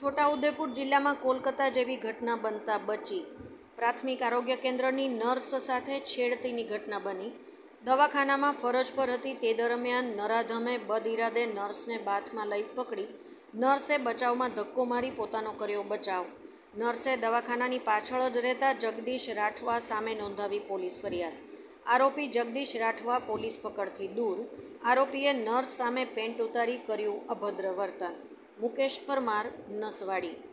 છોટાઉદેપુર જિલ્લામાં કોલકાતા જેવી ઘટના બનતા બચી. પ્રાથમિક આરોગ્ય કેન્દ્રની નર્સ સાથે છેડતીની ઘટના બની. દવાખાનામાં ફરજ પર હતી તે દરમિયાન નરાધમે બદઇરાદે નર્સને બાથમાં લઈ પકડી નર્સે બચાવમાં ધક્કો મારી પોતાનો કર્યો બચાવ. નર્સે દવાખાનાની પાછળ જ રહેતા જગદીશ રાઠવા સામે નોંધાવી પોલીસ ફરિયાદ. આરોપી જગદીશ રાઠવા પોલીસ પકડથી દૂર. આરોપીએ નર્સ સામે પેન્ટ ઉતારી કર્યું અભદ્ર વર્તન. મુકેશ પરમાર, નસવાડી.